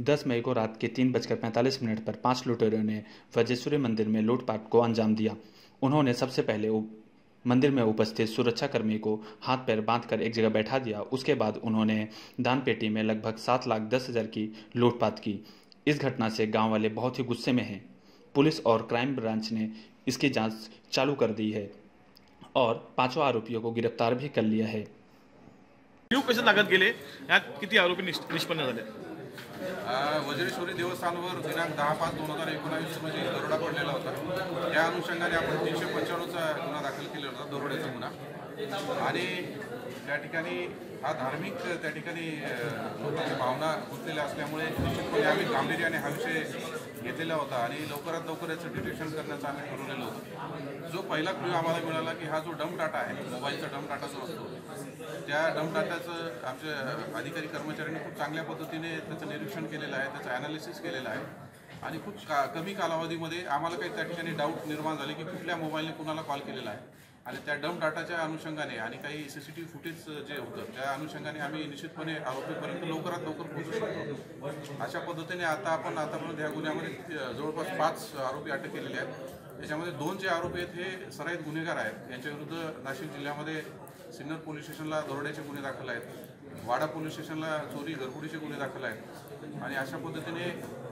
10 मई को रात के 3:45 पर 5 लुटेरों ने वज्रेश्वरी मंदिर में लूटपाट को अंजाम दिया। उन्होंने सबसे पहले मंदिर में उपस्थित सुरक्षाकर्मी को हाथ पैर बांधकर एक जगह बैठा दिया। उसके बाद उन्होंने दान पेटी में लगभग 7,10,000 की लूटपाट की। इस घटना से गांव वाले बहुत ही गुस्से में हैं। पुलिस और क्राइम ब्रांच ने इसकी जांच चालू कर दी है और 5 आरोपियों को गिरफ्तार भी कर लिया है। कसे लागत गेले, यात किती आरोपी निष्पन्न झाले? वज्रेश्वरी देवस्थानवर दिनांक 10/5/2019 रोजी दरोडा पडलेला होता। त्या अनुषंगाने आपण 395चा गुन्हा दाखल केला होता, दरोड्याचा गुन्हा। आणि त्या ठिकाणी हा धार्मिक त्या ठिकाणी लोकांच्या भावना गुंतलेल्या असल्यामुळे निश्चितपणे आम्ही गांभीर्याने हा विषय घेतलेला होता आणि लवकरात लवकर याचं डिटेक्शन करण्याचं आम्ही ठरवलेलं होतं। जो पहिला क्लू आम्हाला मिळाला की हा जो डंप डाटा आहे, मोबाईलचा डंप डाटा जो असतो, त्या डंप डाटाचं आमच्या अधिकारी कर्मचाऱ्यांनी खूप चांगल्या पद्धतीने त्याचं निरीक्षण केलेलं आहे, त्याचं ॲनालिसिस केलेलं आहे आणि खूप कमी कालावधीमध्ये आम्हाला काही त्या ठिकाणी डाऊट निर्माण झाले की कुठल्या मोबाईलने कुणाला कॉल केलेला आहे आणि त्या डंप डाटाच्या अनुषंगाने आणि काही CCTV फुटेज जे होतं त्या अनुषंगाने आम्ही निश्चितपणे आरोपीपर्यंत लवकरात लवकर पोहोचू शकतो। अशा पद्धतीने आतापर्यंत या गुन्ह्यामध्ये जवळपास 5 आरोपी अटक केलेले आहेत। याच्यामध्ये 2 जे आरोपी आहेत हे सराईत गुन्हेगार आहेत। यांच्याविरुद्ध नाशिक जिल्ह्यामध्ये सिन्नर पोलीस स्टेशनला दरोड्याचे गुन्हे दाखल आहेत, वाडा पोलीस स्टेशनला चोरी घरफोडीचे गुन्हे दाखल आहेत आणि अशा पद्धतीने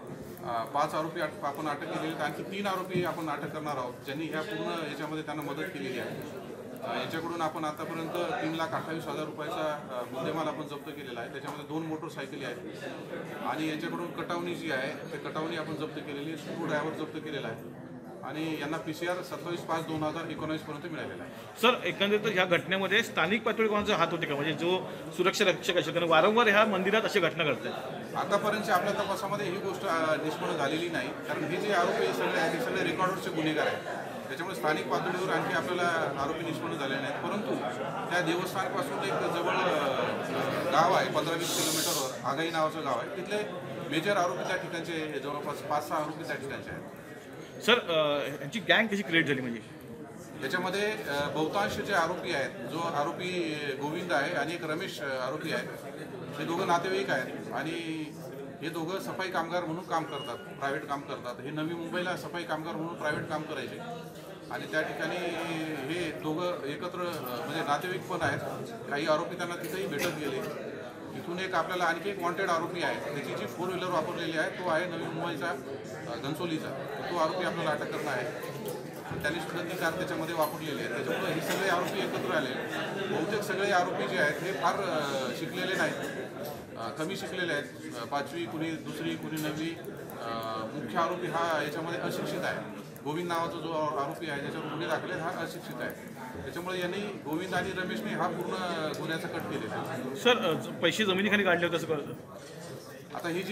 5 आरोपी आपण अटक केलेले आहेत। आणखी 3 आरोपी आपण अटक करणार आहोत, ज्यांनी ह्या पूर्ण याच्यामध्ये त्यांना मदत केलेली आहे। याच्याकडून आपण आतापर्यंत 3,28,000 रुपयाचा मुद्देमाल आपण जप्त केलेला आहे। त्याच्यामध्ये 2 मोटरसायकली आहेत आणि याच्याकडून कटावणी जी आहे ते कटावणी आपण जप्त केलेली आहे, स्क्रू ड्रायव्हर जप्त केलेला आहे आणि यांना PCR 27/5/2019 पर्यंत मिळालेला आहे। सर, एकंदरीत ह्या घटनेमध्ये स्थानिक पातळी कोणाचा हात होते का? म्हणजे जो सुरक्षा रक्षक असेल, कारण वारंवार ह्या मंदिरात अशी घटना घडतात। आतापर्यंतच्या आपल्या तपासामध्ये ही गोष्ट निष्पन्न झालेली नाही, कारण हे जे आरोपी सगळे आहेत हे सगळे रेकॉर्डवरचे गुन्हेगार आहेत। त्याच्यामुळे स्थानिक पातळीवर आणखी आपल्याला आरोपी निष्पन्न झालेले नाहीत, परंतु त्या देवस्थानपासून एक जवळ गाव आहे 15-20 किलोमीटरवर, आगाई नावाचं गाव आहे, तिथले मेजर आरोपी त्या ठिकाणचे जवळपास 5-6 आरोपी त्या ठिकाणचे आहेत। सर, यांची गँग कशी क्रिएट झाली? म्हणजे याच्यामध्ये बहुतांश जे आरोपी आहेत, जो आरोपी गोविंद आहे आणि एक रमेश आरोपी आहे, हे दोघं नातेवाईक आहेत आणि हे दोघं सफाई कामगार म्हणून काम करतात, प्रायव्हेट काम करतात। हे नवी मुंबईला सफाई कामगार म्हणून प्रायव्हेट काम करायचे आणि त्या ठिकाणी हे दोघं एकत्र म्हणजे नातेवाईक पण आहेत। काही आरोपी त्यांना तिथेही भेटत गेले। इथून एक आपल्याला आणखी एक वॉन्टेड आरोपी आहे, त्याची जी 4 व्हीलर वापरलेली आहे तो आहे नवी मुंबईचा घनसोलीचा, तो आरोपी आपल्याला अटक करणार आहे। त्यांनी सुद्धा ती कार त्याच्यामध्ये वापरलेली आहे। त्याच्यामुळे हे सगळे आरोपी एकत्र आले। बहुतेक सगळे आरोपी जे आहेत हे फार शिकलेले नाहीत, कमी शिकलेले आहेत, 5वी कुणी 2री कुणी 9वी। मुख्य आरोपी हा याच्यामध्ये अशिक्षित आहे। गोविंद नावाचा जो आरोपी आहे ज्याच्यावर गुन्हे दाखल आहेत हा अशिक्षित आहे। त्याच्यामुळे यांनी गोविंद आणि रमेशने हा पूर्ण गुन्ह्याचा कट केलेला आहे। सर, पैसे जमिनीखाली काढले होते असं करतं? आता ही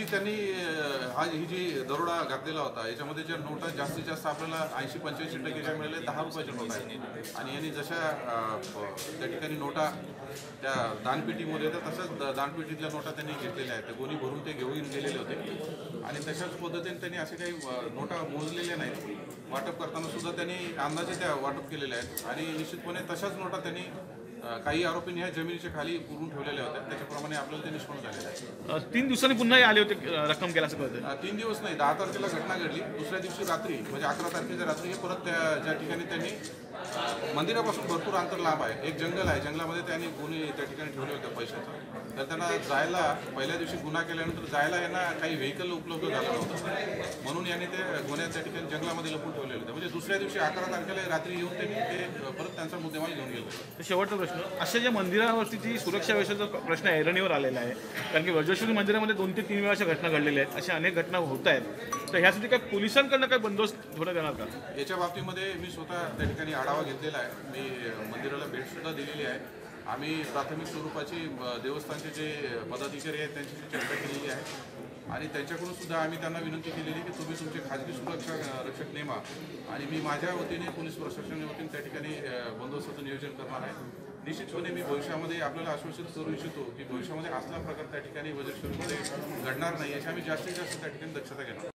जी दरोडा घातलेला होता याच्यामध्ये ज्या नोटा जास्तीत जास्त आपल्याला 80-85% मिळाले 10 रुपयाच्या नोटा आहेत आणि यांनी जशा त्या ठिकाणी नोटा त्या दानपेटीमध्ये येतात तशाच दानपेटीतल्या नोटा त्यांनी घेतलेल्या आहेत। गोणी भरून ते घेऊन गेलेले होते आणि तशाच पद्धतीने त्यांनी असे काही नोटा मोजलेल्या नाहीत। वाटप करताना सुद्धा त्यांनी अंदाजे त्या वाटप केलेल्या आहेत आणि निश्चितपणे तशाच नोटा त्यांनी काही आरोपींनी ह्या जमिनीच्या खाली पुरून ठेवलेल्या होत्या, त्याच्याप्रमाणे आपल्याला ते निष्पन्न झालेलं आहे। 3 दिवसांनी पुन्हा आले होते रक्कम केला असं कळतं? 3 दिवस नाही, 10 तारखेला घटना घडली। दुसऱ्या दिवशी रात्री म्हणजे 11 तारखेच्या रात्री हे परत ज्या ठिकाणी त्यांनी मंदिरापासून भरपूर अंतर लांब आहे, एक जंगल आहे, जंगलामध्ये त्यांनी गुन्हे त्या ठिकाणी ठेवले होते पैशाचा। तर त्यांना जायला पहिल्या दिवशी गुन्हा केल्यानंतर जायला यांना काही व्हेकल उपलब्ध झालं नव्हतं, म्हणून यांनी ते गुन्हे त्या ठिकाणी जंगलामध्ये लपून ठेवलेले होते। म्हणजे दुसऱ्या दिवशी 11 तारखेला रात्री येऊन त्यांनी ते परत त्यांचा मुद्देमाल घेऊन गेले। शेवटचा प्रश्न, अशा ज्या मंदिरावरती जी सुरक्षा व्यवस्थेचा प्रश्न ऐरणीवर आलेला आहे, कारण की वज्रेश्वरी मंदिरामध्ये 2 ते 3 वेळा अशा घटना घडलेल्या आहेत, अशा अनेक घटना होत आहेत, तर ह्यासाठी काय पोलिसांकडनं काय बंदोबस्त थोडं देणार का? याच्या बाबतीमध्ये मी स्वतः त्या ठिकाणी आढावा घेतलेला आहे, मी मंदिराला भेटसुद्धा दिलेली आहे। आम्ही प्राथमिक स्वरूपाची देवस्थानचे जे पदाधिकारी आहेत त्यांच्याशी चर्चा केलेली आहे आणि त्यांच्याकडून सुद्धा आम्ही त्यांना विनंती केलेली की तुम्ही तुमचे खाजगी सुरक्षा रक्षक नेमा आणि मी माझ्या वतीने पोलीस प्रशासनाच्या वतीने त्या ठिकाणी बंदोबस्ताचं नियोजन करणार आहे। निश्चितपणे मी भविष्यामध्ये आपल्याला आश्वासित करू इच्छितो की भविष्यामध्ये असला प्रकार त्या ठिकाणी वज्रेश्वरीमध्ये घडणार नाही, याची आम्ही जास्तीत जास्त त्या ठिकाणी दक्षता घेणार।